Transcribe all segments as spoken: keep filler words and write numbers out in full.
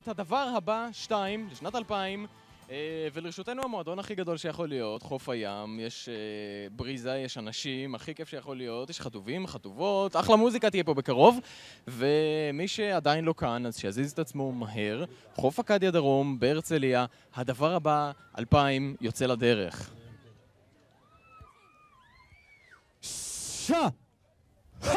את הדבר הבא, שתיים, לשנת אלפיים, ולרשותנו המועדון הכי גדול שיכול להיות, חוף הים, יש בריזה, יש אנשים, הכי כיף שיכול להיות, יש חטובים, חטובות, אחלה מוזיקה תהיה פה בקרוב, ומי שעדיין לא כאן, אז שיזיז את עצמו מהר, חוף אכדיה דרום, בהרצליה, הדבר הבא, אלפיים, יוצא לדרך. ש! ה!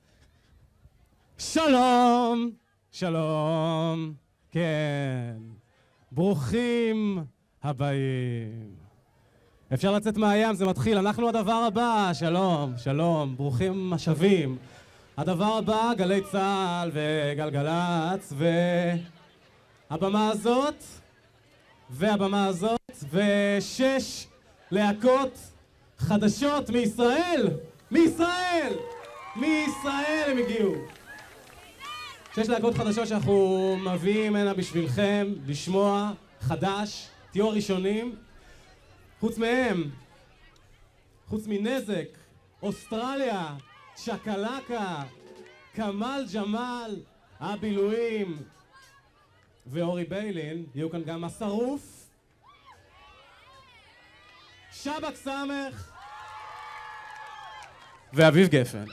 שלום! שלום! כן. ברוכים הבאים. אפשר לצאת מהים, זה מתחיל. אנחנו הדבר הבא. שלום, שלום. ברוכים השבים. הדבר הבא, גלי צהל וגלגלץ, והבמה הזאת, והבמה הזאת, ושש להקות חדשות מישראל. מישראל! מישראל הם הגיעו. שש להקות חדשות שאנחנו מביאים הנה בשבילכם, לשמוע, חדש, תהיו הראשונים. חוץ מהם, חוץ מנזק, אוסטרליה, צ'קלקה, כמאל ג'מאל, הבילויים ואורי ביילין, יהיו כאן גם השרוף, שבק סמך ואביב גפן.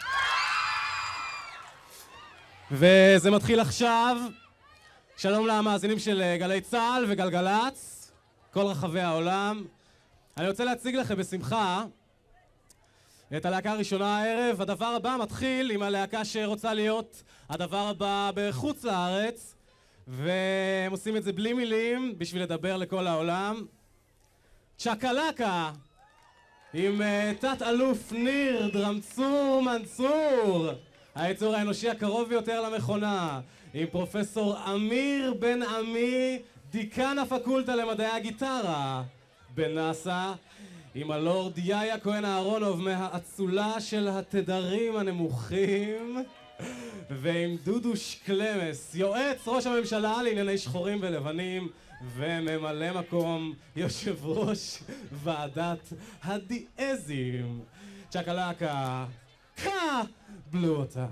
וזה מתחיל עכשיו. שלום למאזינים של גלי צהל וגלגלץ, כל רחבי העולם. אני רוצה להציג לכם בשמחה את הלהקה הראשונה הערב. הדבר הבא מתחיל עם הלהקה שרוצה להיות הדבר הבא בחוץ לארץ, והם עושים את זה בלי מילים בשביל לדבר לכל העולם. צ'קלקה עם תת אלוף ניר דרמצור מנצור, היצור האנושי הקרוב ביותר למכונה, עם פרופסור אמיר בן עמי, דיקן הפקולטה למדעי הגיטרה בנאסא, עם הלורד יאיה כהן אהרונוב מהאצולה של התדרים הנמוכים, ועם דודו שקלמס, יועץ ראש הממשלה לענייני שחורים ולבנים וממלא מקום יושב ראש ועדת הדיאזים. צ'קלקה, קבלו אותה.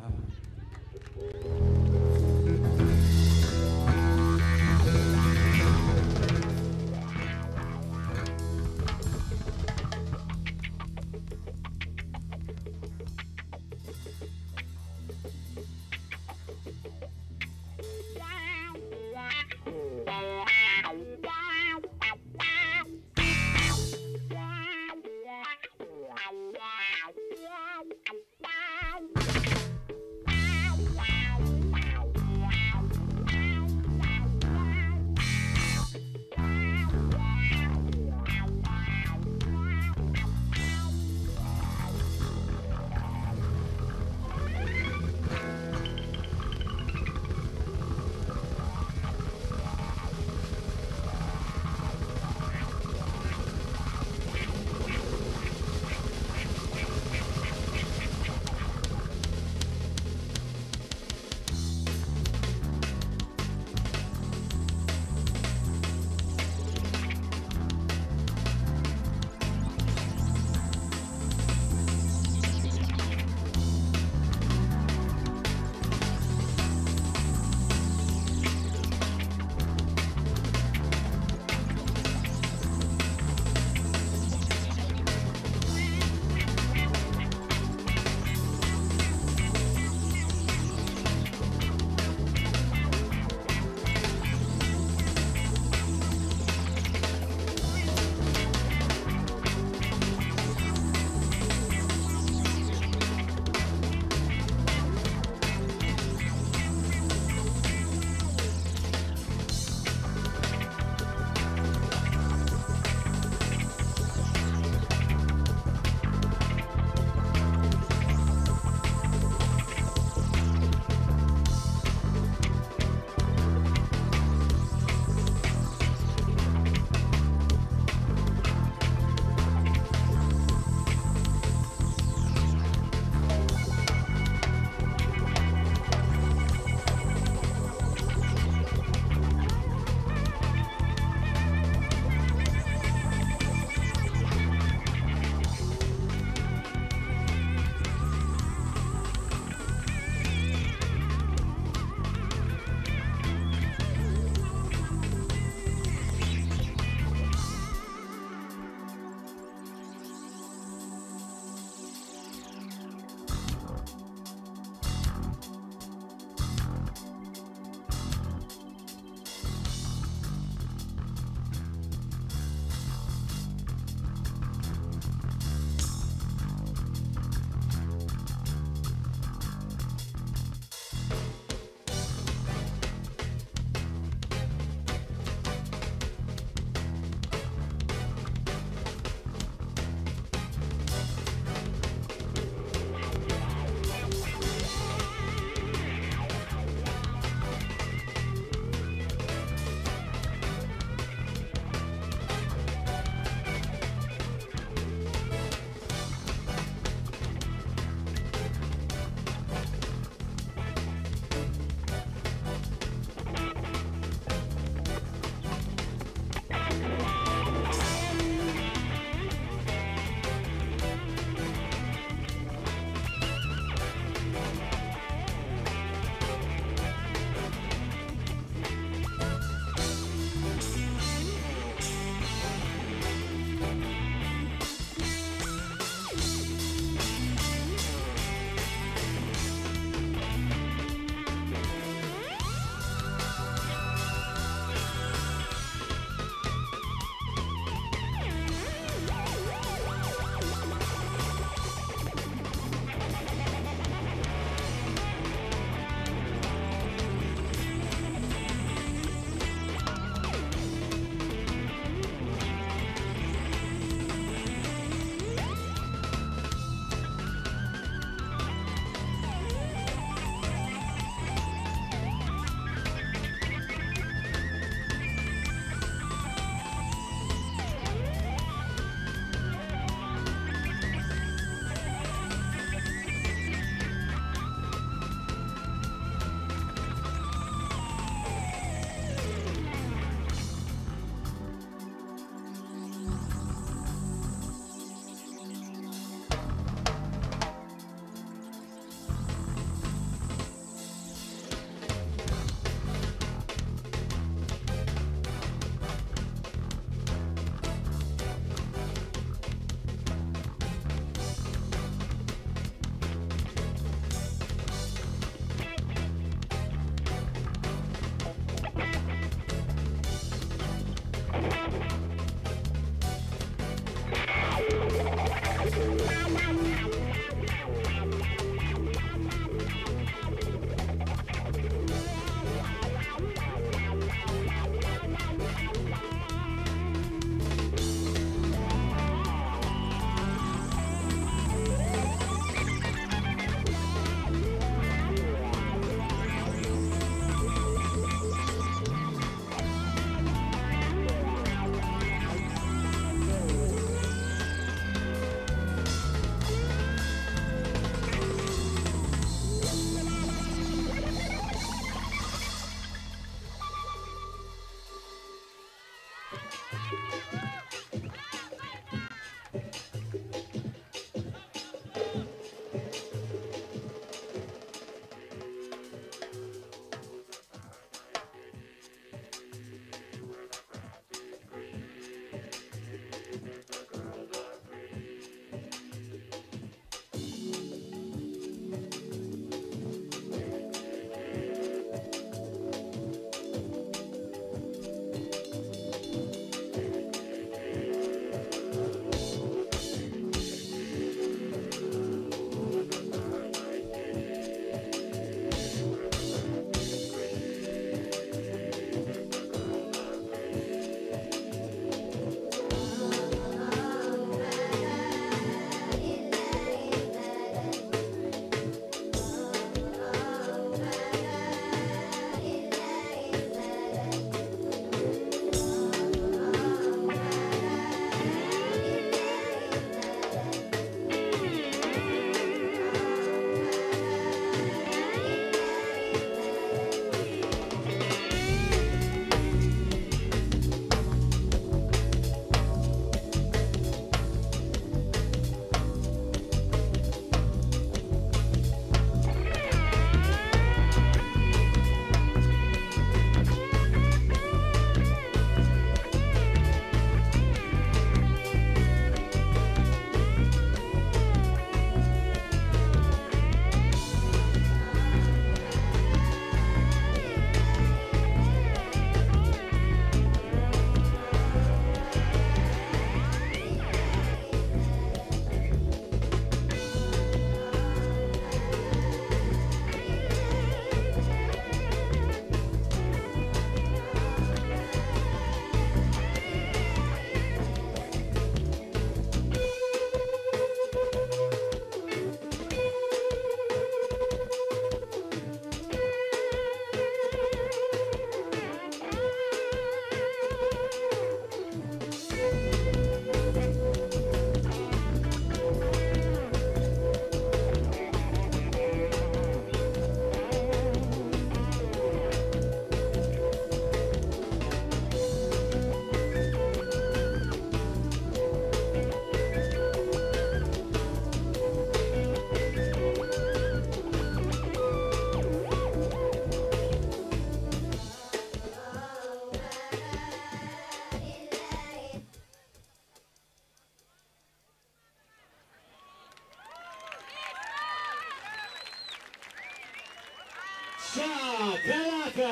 שקלקה!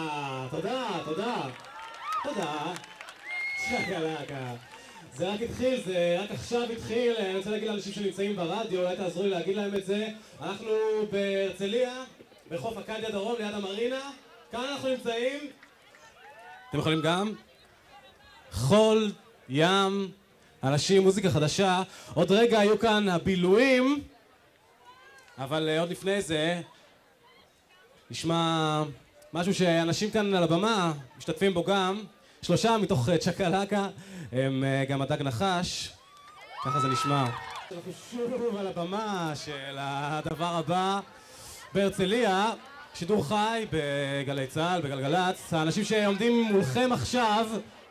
תודה, תודה. תודה. שקלקה. זה רק התחיל, זה רק עכשיו התחיל. אני רוצה להגיד לאנשים שנמצאים ברדיו, אולי תעזרו לי להגיד להם את זה. אנחנו בהרצליה, בחוף אכדיה דרום, ליד המרינה. כאן אנחנו נמצאים. אתם יכולים גם? חול, ים, אנשים, מוזיקה חדשה. עוד רגע היו כאן הבילויים, אבל עוד לפני זה נשמע משהו שאנשים כאן על הבמה משתתפים בו גם. שלושה מתוך צ'קלקה הם גם הדג נחש, ככה זה נשמע. אנחנו שוב על הבמה של הדבר הבא בהרצליה, שידור חי בגלי צהל, בגלגלצ. האנשים שעומדים מולכם עכשיו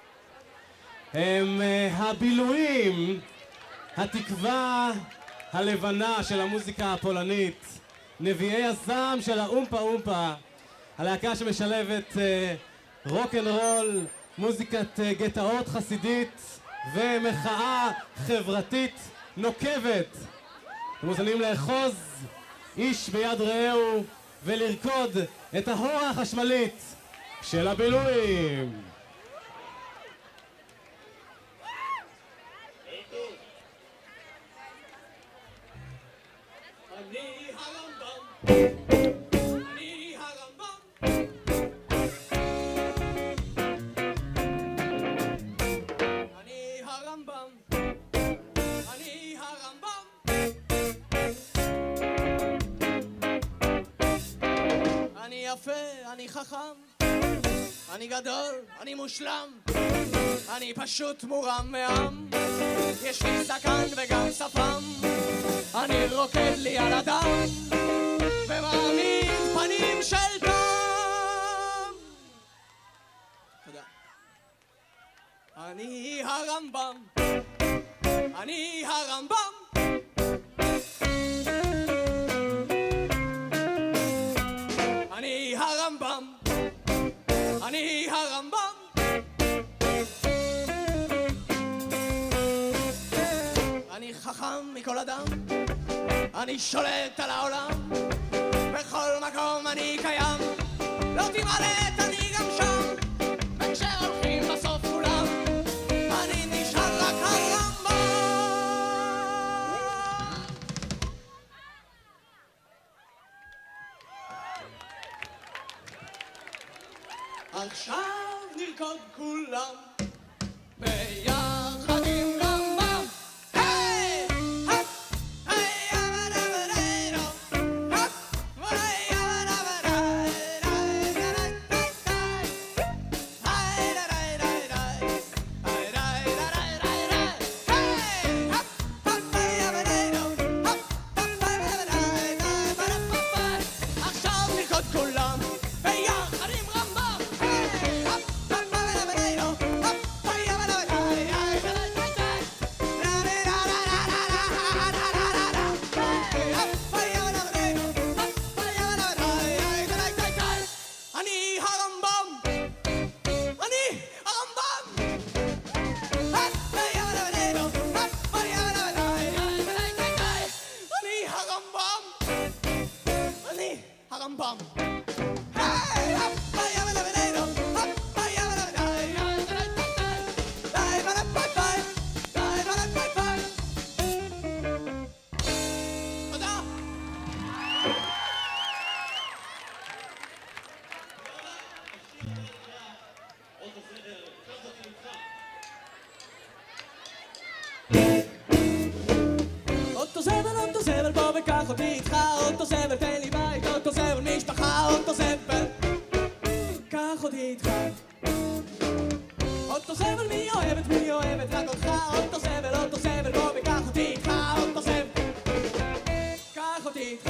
הם הבילויים, התקווה הלבנה של המוזיקה הפולנית, נביאי הזעם של האומפה אומפה, הלהקה שמשלבת רוק אנד רול, מוזיקת גטאות חסידית ומחאה חברתית נוקבת. אתם מוזמנים לאחוז איש ביד רעהו ולרקוד את ההורה החשמלית של הבילויים. אני חכם, אני גדול, אני מושלם, אני פשוט מורם מעם, יש לי זקן וגם שפם, אני רוקד לי על הדם ומעמיד פנים של דם. תודה. אני הרמב"ם, אני הרמב"ם, אני הרמב"ם, אני הרמב"ם, אני חכם מכל אדם, אני שולט על העולם, בכל מקום אני קיים, לא תמעלת אני גם שם, וכשהולכים בסוף כולם, אני נשאר רק הרמב"ם. עכשיו נרקוד כולם ביחד עם רמב"ם. היי! הפ! היי! אבדבדיינו! הפ! והי! אבדבדיי! די! די! די! היי! די! די! די! היי! די! די! די! די! היי! הפ! הפ! היי! אבדבדיינו! הפ! הפ! היי! אבדבדיי! די! בדפפפ! עכשיו נרקוד כולם ביחד עם רמב"ם. היי! הפ! הפ! היי! אבדבדיינו! הפ! היי! אבדבדיי! היי! די! די! די! לה לה לה לה לה לה לה לה לה לה לה. היי! הפ! היי! אבדבדיינו! הפ! היי! אבדבדיי! היי! די! די! די! אני הרמב"ם! אני הרמב"ם! הפ! היי! אבדבדיינו! הפ! היי! אבדבדיי! היי! די! די! די! אני הרמב"ם! אני הרמב"ם! היי! הפ! היי! אבדבדיינו! הפ! היי! אבדבדיי! היי! די! די! די! די! בדפפפ! די! בדפפפ! תודה! אוטו זבל, אוטו זבל, בוא וקח אותי איתך. אוטו זבל, תן לי בית. אוטו זבל, משפחה. אוטו זבל, קח אותי איתך. אוטו זבל, מי אוהבת, מי אוהבת רק אותך. אוטו זבל, אוטו זבל, בוא וקח אותי איתך. אוטו זבל, קח אותי איתך.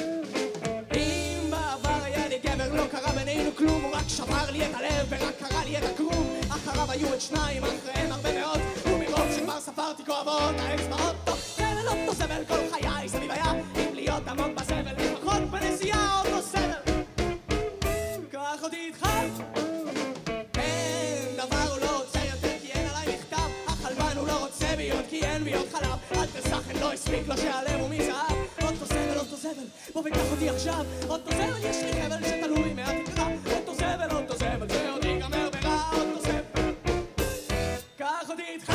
אם בעבר היה לי גבר, לא קרה בינינו כלום. הוא רק שבר לי את הלב ורק קרא לי את הקרום. אחריו היו עוד שניים, אחריהם הרבה מאוד, ומרוב שכבר ספרתי כואבות האצבעות. טוב, זבל, אוטו זבל, כל חיי סביב היה, אם להיות עמוק בזבל, לפחות בנסיעה. אוטו זבל, קח אותי איתך. אין דבר הוא לא רוצה יותר, כי אין עליי מכתב. החלבן הוא לא רוצה ביות, כי אין ביות חלב. אל תסחן, לא הספיק לו שהלב הוא מזהב. אוטו זבל, אוטו זבל, בוא וקח אותי עכשיו. אוטו זבל, יש לי חבל שתלוי מהתקרה. אוטו זבל, אוטו זבל, זה עוד ייגמר ברע. אוטו זבל, קח אותי איתך.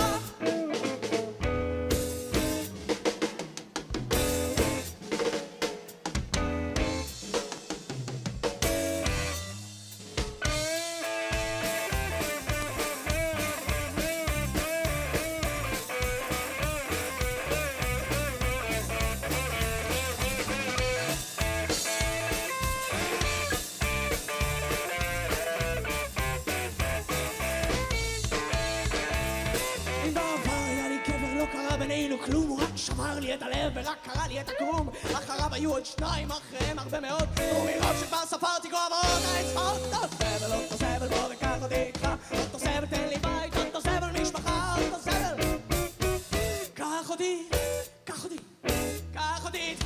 אם בעבר היה לי קבר, לא קרה בינינו כלום. הוא רק שבר לי את הלב ורק קרא לי את הקרום. אחריו היו עוד שניים, אחריהם הרבה מאוד, ומרוב שכבר ספרתי כואבות האצבעות. אוטו זבל, אוטו זבל, בוא וקח אותי איתך. אוטו זבל, תן לי בית. אוטו זבל, משפחה. אוטו זבל, קח אותי, קח אותי, קח אותי איתך.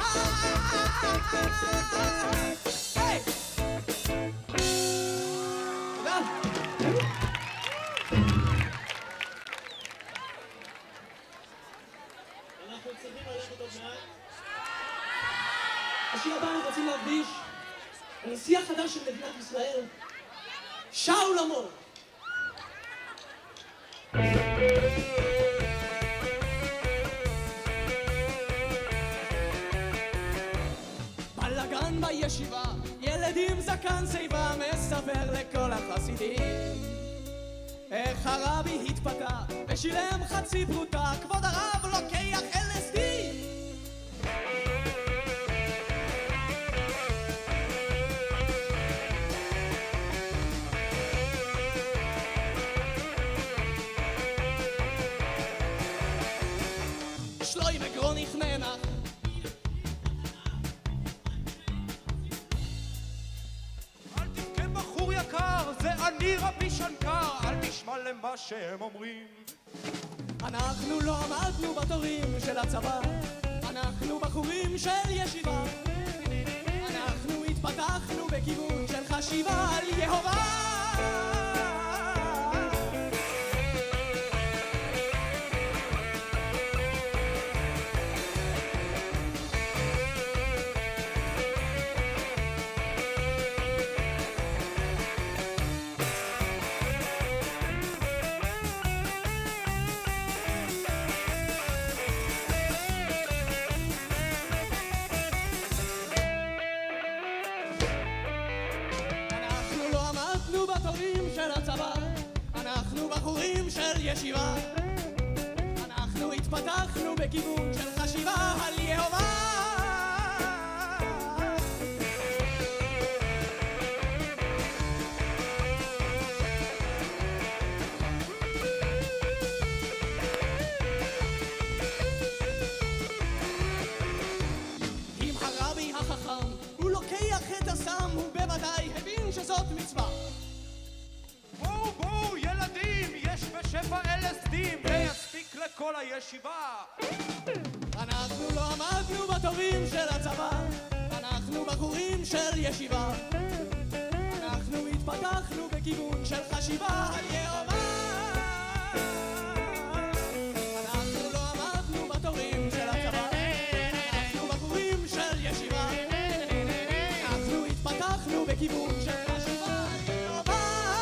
היי! תודה. אנחנו צריכים ללכת עוד מעט. השיר הבא אנחנו רוצים להקדיש לנשיא החדש של מדינת ישראל, שאול עמור. בלגן בישיבה, ילדים זקן שיבה, מספר לכל החסידים איך הרבי התפתה ושילם חצי פרוטה, כבוד הרב לוקח אל אס די. שלוי מגרוניך מנח אל תבכה בחור יקר, זה אני רבי שנקר, אל תשמע נשמע למה שהם אומרים. אנחנו לא עמדנו בתורים של הצבא, אנחנו בחורים של ישיבה, אנחנו התפתחנו בכיוון של חשיבה על יהובה. אנחנו בחורים של ישיבה, אנחנו התפתחנו בכיוון של חשיבה על יהובה. אם הרבי החכם הוא לוקח את הסם, הוא בוודאי הבין שזאת מצווה. בואו בואו ילדים, יש בשפע אל אס די, זה יספיק לכל הישיבה. אנחנו לא עמדנו בתורים של הצבא, אנחנו בחורים של ישיבה, אנחנו התפתחנו בכיוון של חשיבה על יהובה. אנחנו לא עמדנו בתורים של הצבא, אנחנו בחורים של ישיבה, אנחנו התפתחנו בכיוון של חשיבה על יהובה.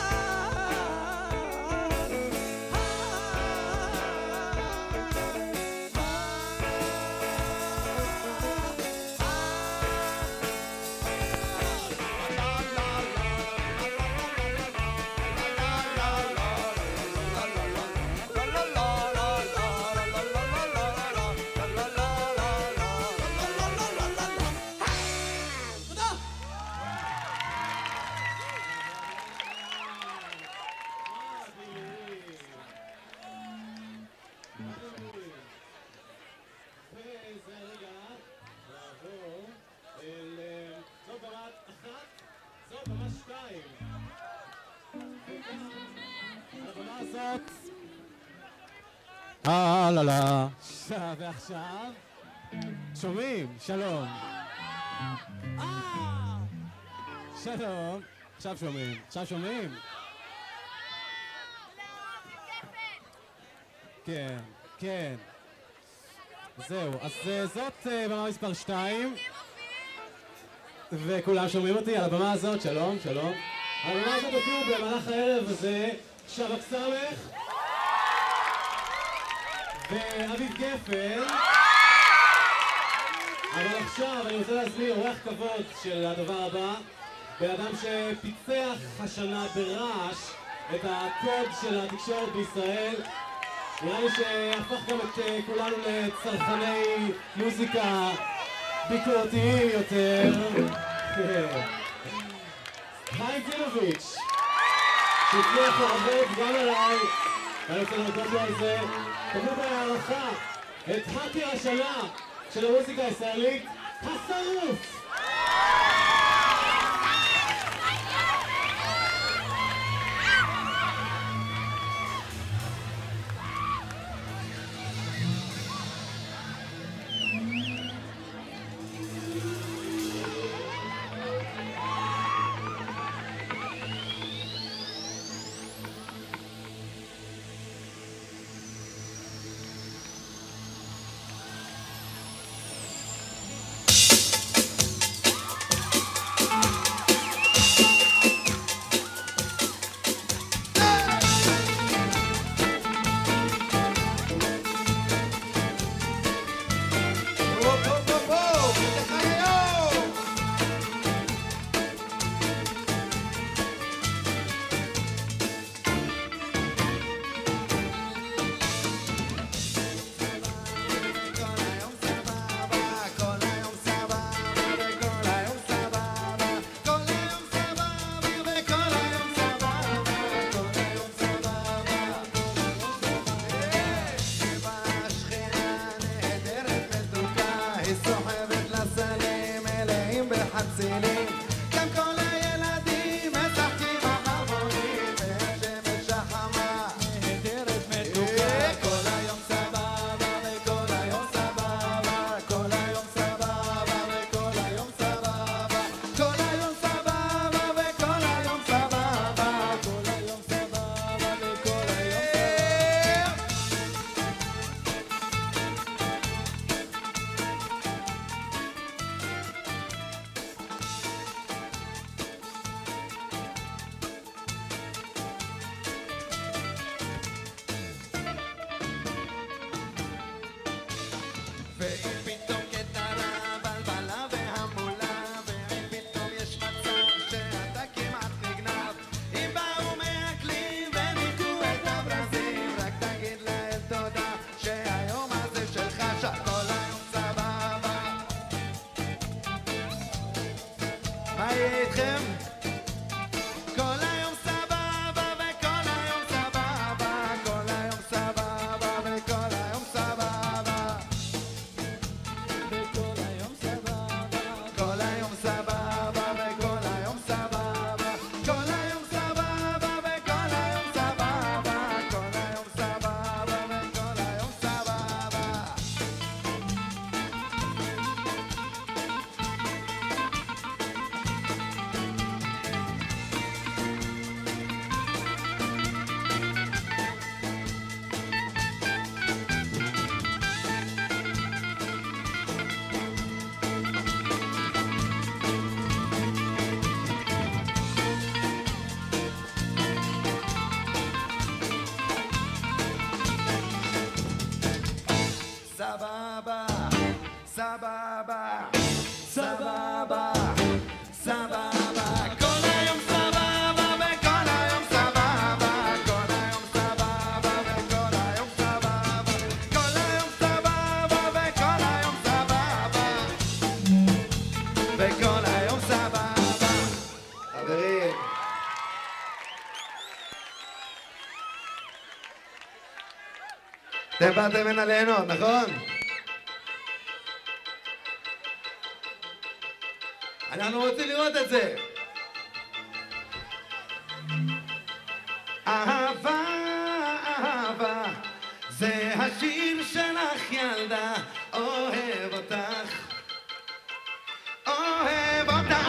אה, לא, לא. ועכשיו? שומעים? שלום. אה! שלום. עכשיו שומעים. עכשיו שומעים? כן, כן. זהו, אז זאת במה מספר שתיים. וכולם שומעים אותי על הבמה הזאת, שלום, שלום. על הבמה הזאת הופיעו במהלך הערב הזה שבק סמך ואביב גפן. אבל עכשיו אני רוצה להזמין אורח כבוד של הדבר הבא, בן אדם שפיצח השנה ברעש את הקוד של התקשורת בישראל. נראה לי שהפך גם את כולנו לצרכני מוזיקה ביקורתיים יותר. חיים צינוביץ', שהצליח לעבוד גם עליי, ואני רוצה להודות לו על זה. תקבלו בהערכה את האקר השנה של המוזיקה הישראלית, השרוף! אתם באתם הנה ליהנות, נכון? אנחנו רוצים לראות את זה. אהבה, אהבה, זה השיר שלך ילדה, אוהב אותך, אוהב אותך.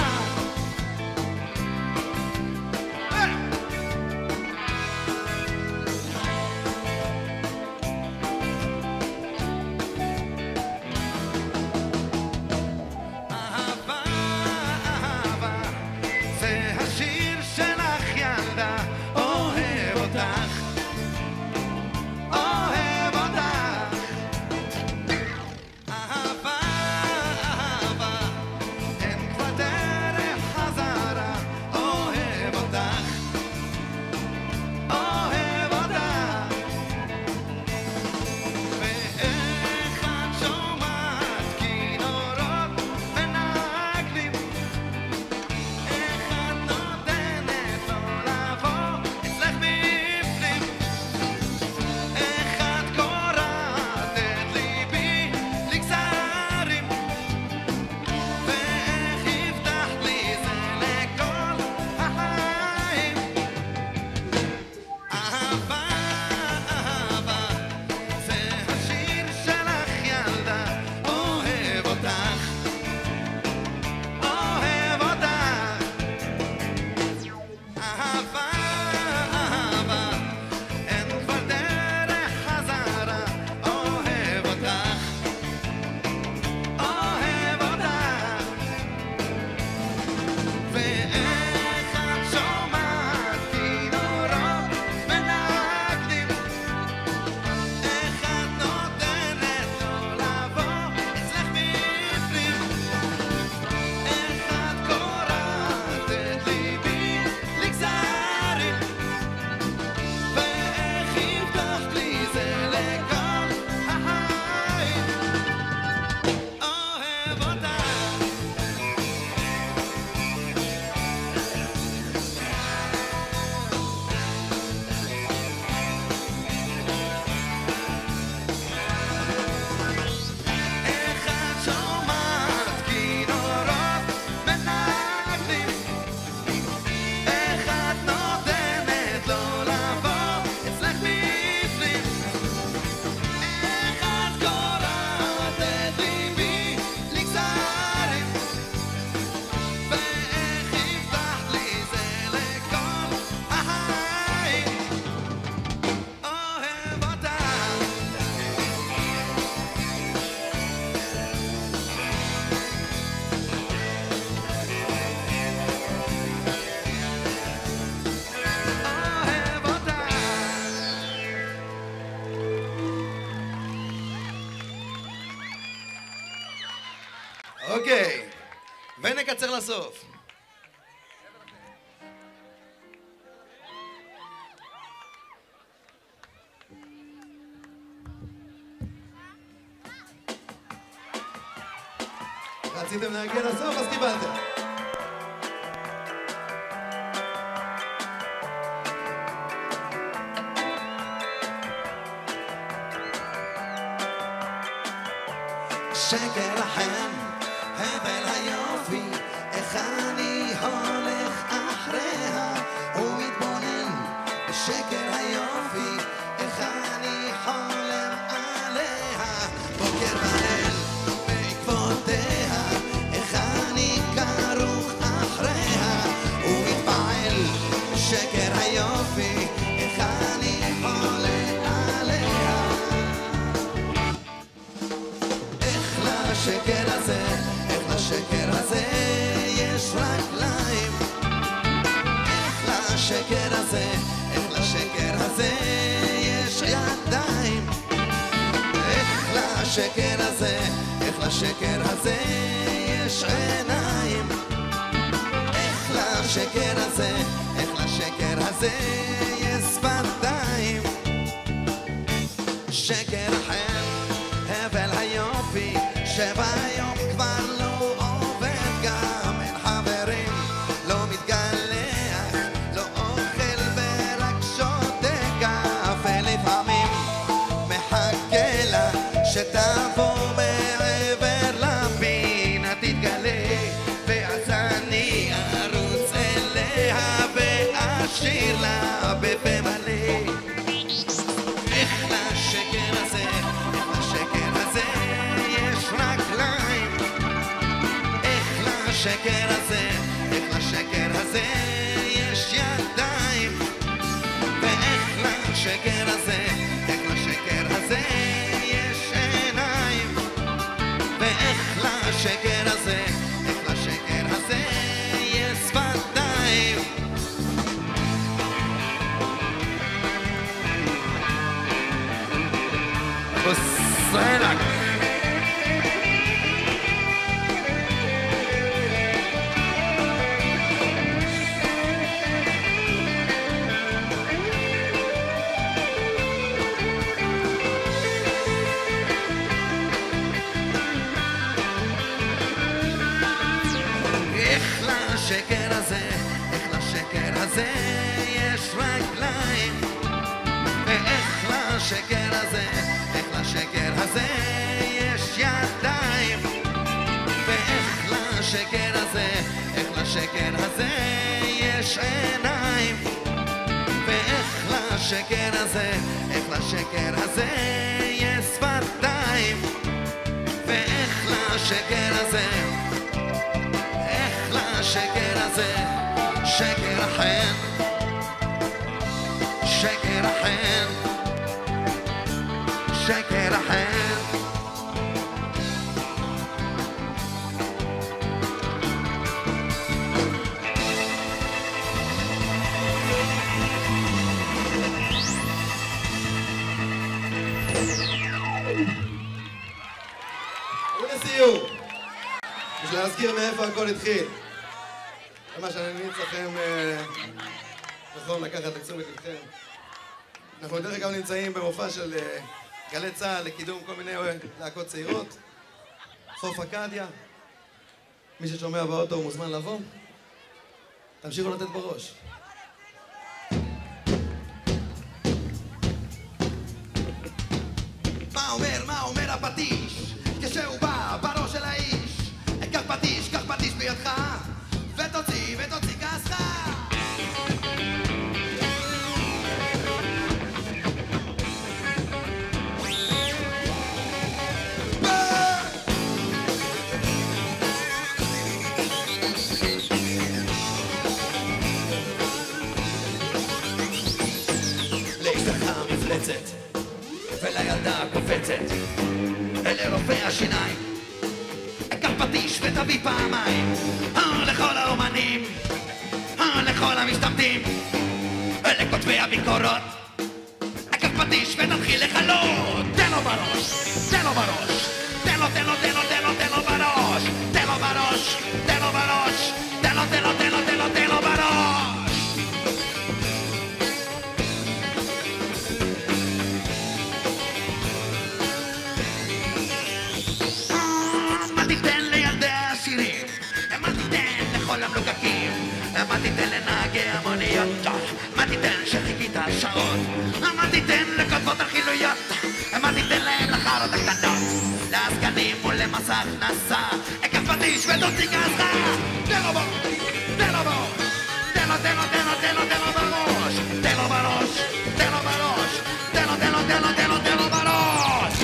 אוקיי, ונקצר לסוף. רציתם להגיע לסוף, אז קיבלתם. שקר לכם, הבל היופי, איך אני הולך אחריה, הוא מתבונן בשקר היופי, איך אני חולם עליה, בוקר וליל בעקבותיה, איך אני כרוך אחריה, הוא מתפעל בשקר היופי, איך אני חולם עליה. איך לשקר הזה, איך לשקר הזה יש רגליים, איך לשקר הזה, איך לשקר הזה יש ידיים, איך לשקר הזה, איך לשקר הזה יש עיניים, איך לשקר הזה, איך לשקר הזה יש שפתיים. שקר אחר, הבל היופי, שבהיום כבר לא עובד, גם אין חברים, לא מתגלח, לא אוכל ורק שותה קפה, לפעמים מחכה לשקר הזה, איך לשקר הזה יש ידיים, ואיך לשקר הזה, איך לשקר הזה יש עיניים, ואיך לשקר הזה, איך לשקר הזה יש שפתיים. בסלק לשקר הזה, איך לשקר הזה יש רגליים, ואיך לשקר הזה, איך לשקר הזה יש ידיים, ואיך לשקר הזה, איך לשקר הזה יש עיניים, ואיך לשקר הזה, איך לשקר הזה יש שפתיים, ואיך לשקר הזה, השקר הזה, שקר החן, שקר החן, שקר החן. ולסיום, יש להזכיר מאיפה הכל התחיל. מה שאני ממליץ לכם, נכון, לקחת לתשומת לבכם. אנחנו דרך אגב נמצאים במופע של גלי צה"ל לקידום כל מיני להקות צעירות. חוף אקדיה. מי ששומע באוטו הוא מוזמן לבוא. תמשיכו לתת בראש. מה אומר, מה אומר הפטיש? כשהוא בא בראש של האיש. קח פטיש, קח פטיש בידך. ותוציא, ותוציא כעסך. לאשתך מפלצת ולילדה קופצת לרופא השיניים. קח פטיש ותביא פעמיים לכל האומנים, לכל המשתמטים, לכותבי הביקורות. קח פטיש ותתחיל לחלות. תן לו בראש, תן לו בראש, תן לו, תן לו, תן לו, תן לו, תן לו בראש, תן לו בראש, תן לו בראש, תן לו, תן לו, תן לו, תן לו, תן לו בראש. מה תיתן לילדי העשירים? מה תיתן לכל המלוקקים? מה תיתן לנהגי המוניות? מה תיתן שחיכית שעות? מה תיתן לכותבות החילויות? מה תיתן להם לחרות הקטנות? לעסקנים ולמס הכנסה. קח פטיש ותוציא כעסך. תן לו בו, תן לו בו, תן לו, תן לו, תן לו, תן לו, תן לו בראש, תן לו בראש, תן לו בראש, תן לו, תן לו, תן לו, תן לו, תן לו בראש.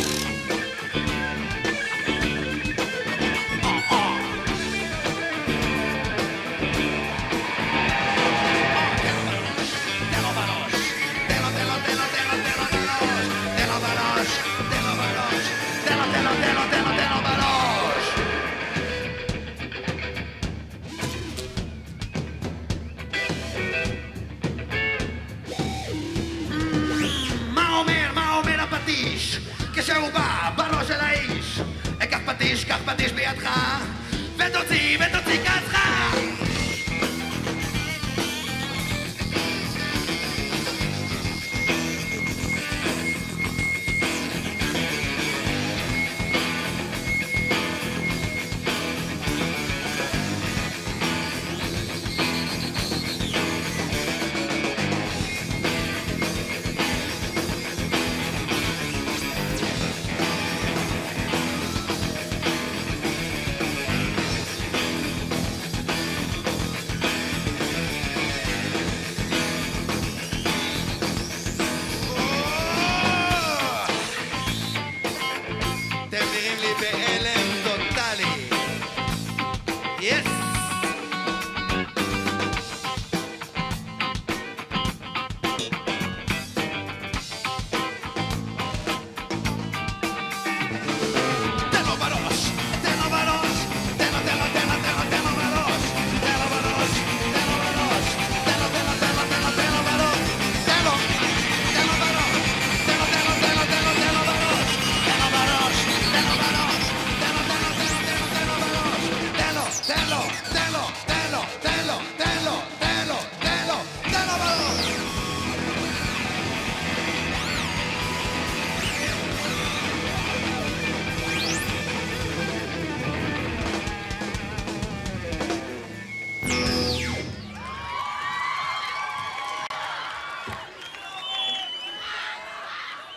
כשהוא בא בראש של האיש, קח פטיש, קח פטיש בידך, ותוציא, ותוציא כעסך.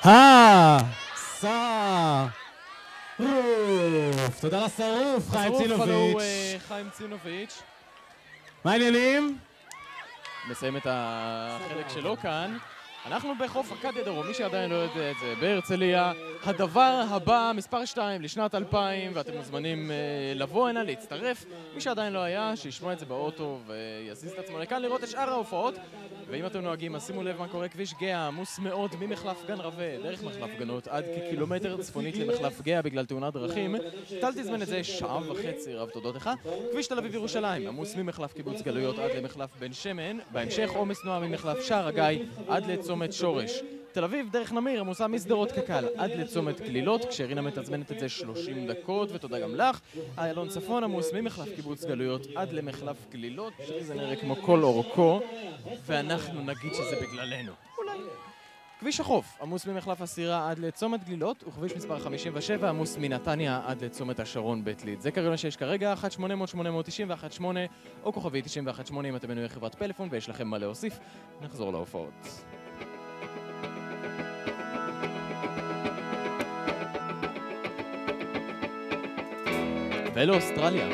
השרוף. תודה לשרוף, חיים השרוף, הלו, צינוביץ'. אה, חיים צינוביץ'. מה העניינים? מסיים את החלק שלו כאן. אנחנו בחוף אכדיה דרום, מי שעדיין לא יודע את זה, בהרצליה. הדבר הבא, מספר שתיים לשנת אלפיים, ואתם מוזמנים אה, לבוא הנה, להצטרף. מי שעדיין לא היה, שישמע את זה באוטו ויזיז את עצמו לכאן לראות את שאר ההופעות. ואם אתם נוהגים, אז שימו לב מה קורה, כביש גאה עמוס מאוד ממחלף גן רווה, דרך מחלף גנות, עד כקילומטר צפונית למחלף גאה בגלל תאונת דרכים. טל תזמן את זה שעה וחצי, רב תודות לך. כביש תל אביב ירושלים, עמוס ממחלף קיבוץ גלויות עד למחלף בן שמן. בהמשך עומס תנועה ממחלף שער הגיא עד לצומת שורש. תל אביב, דרך נמיר, עמוסה משדרות קק"ל עד לצומת גלילות, כשרינה מתזמנת את זה שלושים דקות, ותודה גם לך. איילון צפון עמוס ממחלף קיבוץ גלויות עד למחלף גלילות, שזה נראה כמו כל אורכו, ואנחנו נגיד שזה בגללנו. אולי. כביש החוף, עמוס ממחלף הסירה עד לצומת גלילות, וכביש מספר חמישים ושבע עמוס מנתניה עד לצומת השרון בית ליד. זה כרגע שיש כרגע, אחת שמונה אפס אפס שמונה תשע אחת שמונה או כוכבי תשעים ואחת שמונה אם אתם מנויי חברת פלאפון ויש לכם מה להוסיף. נחזור להופעות. ולאוסטרליה.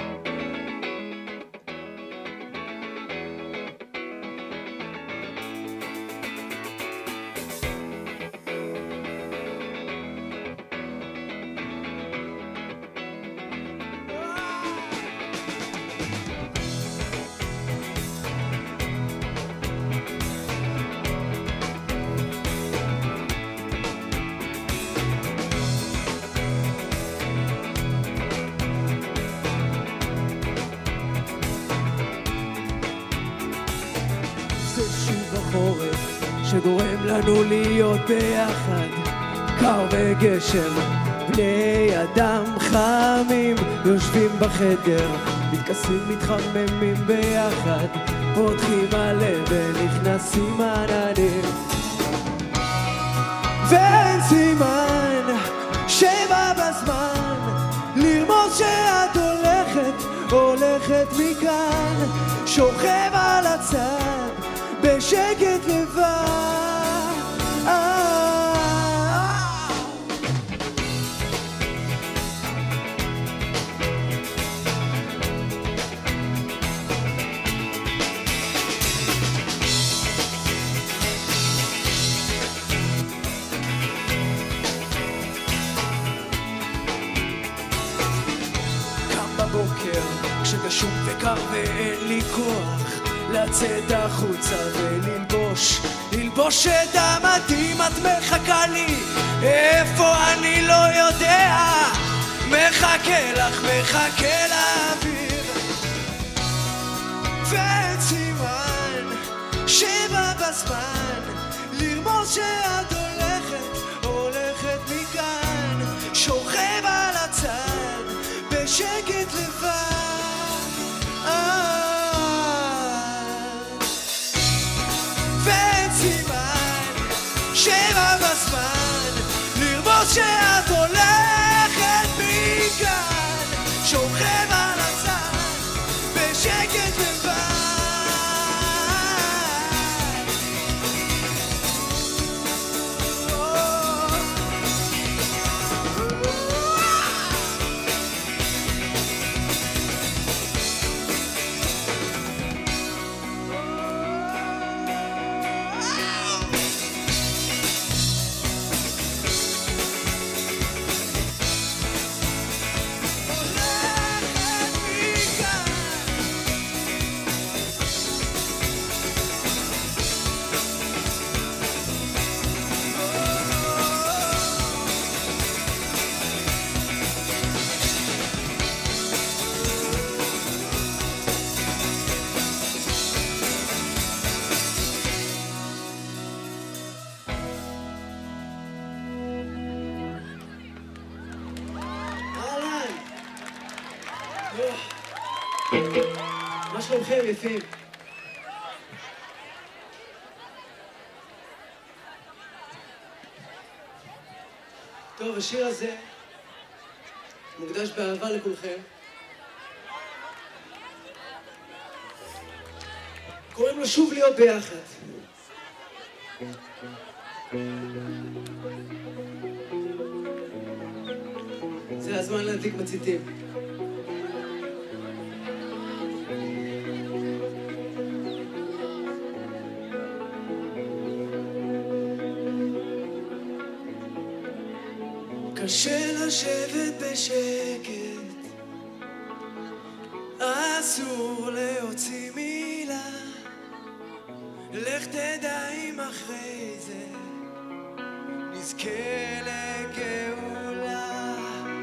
שגורם לנו להיות ביחד, קר וגשם, בני אדם חמים, יושבים בחדר, מתכסים, מתחממים ביחד, פותחים הלב ונכנסים עננים, ואין סימן שבא בזמן לרמוז שאת הולכת, הולכת מכאן, שוכב על הצד בשקט לבד. קם בבוקר כשגשום וקר ואין לי כוח לצאת החוצה וללבוש, ללבוש את המדים. את מחכה לי, איפה אני לא יודע, מחכה לך, מחכה לאוויר, ואין סימן שבא בזמן לרמוז שאת הולכת, הולכת מכאן, שוכב על הצד בשקט לבד. שבע בזמן לרמוז שאת הולכת מכאן, שוכב על הצד בשקט לבד. מה שלומכם יפים? טוב, השיר הזה מוקדש באהבה לכולכם. קוראים לו שוב להיות ביחד. זה הזמן להדליק מציתים. קשה לשבת בשקט, אסור להוציא מילה, לך תדע אם אחרי זה נזכה לגאולה.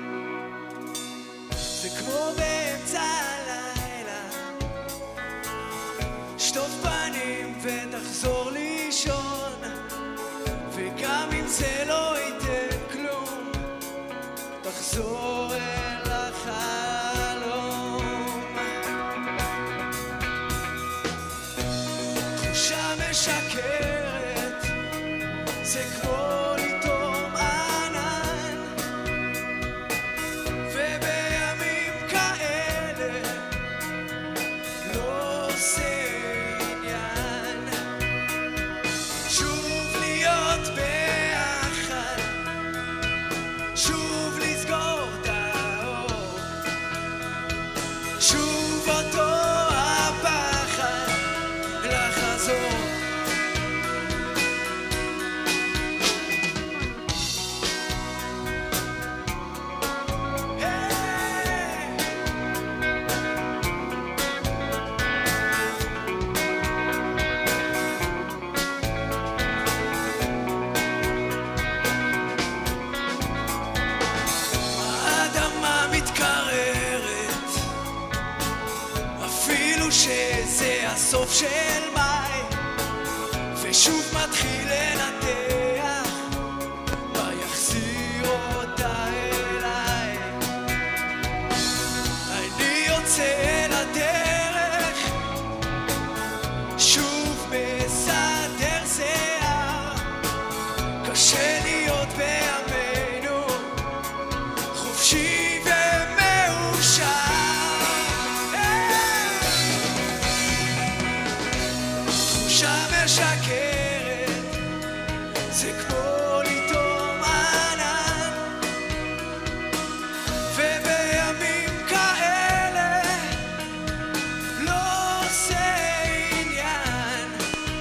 זה כמו באמצע הלילה, שטוף פנים ותחזור לישון, וגם אם זה לא ייתן כלום, תחזור אל החלום. תחושה משקרת, זה כמו לטום ענן, ובימים כאלה לא עושה עניין. שוב להיות ביחד, שוב לסגור את האור, שוב אותו הפחד לחזור. האדמה מתקררת, אפילו שזה הסוף של מאי, ושוב מתחיל לנתח מה יחזיר אותה אליי. אני יוצא לדרך, שוב מסדר שיער, קשה להיות בימינו חופשי ומאושר. תחושה משקרת, זה כמו לטום ענן, ובימים כאלה לא עושה עניין.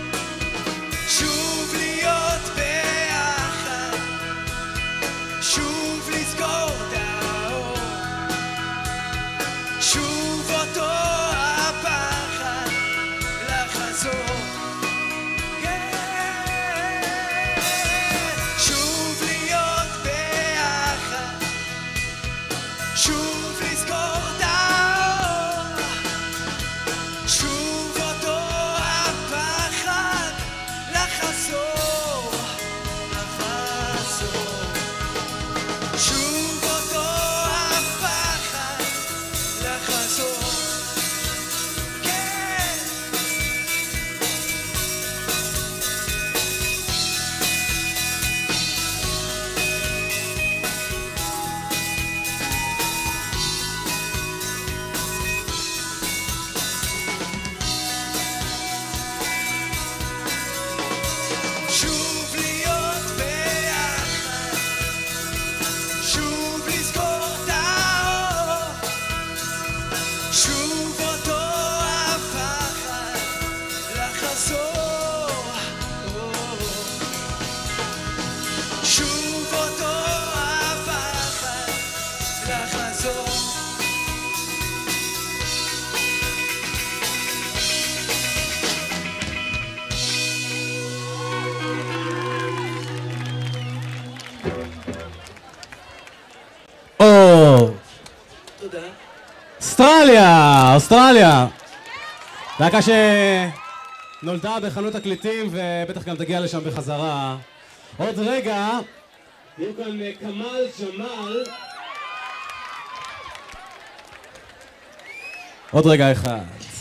שוב להיות ביחד, שוב לסגור את האור, שוב אותו הפחד לחזור. שוב להיות ביחד, שוב לסגור את האור, שוב אותו הפחד לחזור, לחזור. שוב אותו הפחד לחזור. כן. שוב להיות ביחד, שוב לסגור את האור, שוב אותו הפחד לחזור. שוב אותו הפחד לחזור. או, תודה. אוסטרליה, אוסטרליה. להקה שנולדה בחנות תקליטים ובטח גם תגיע לשם בחזרה. עוד רגע, יהיו כאן כמאל ג'מאל. עוד רגע אחד.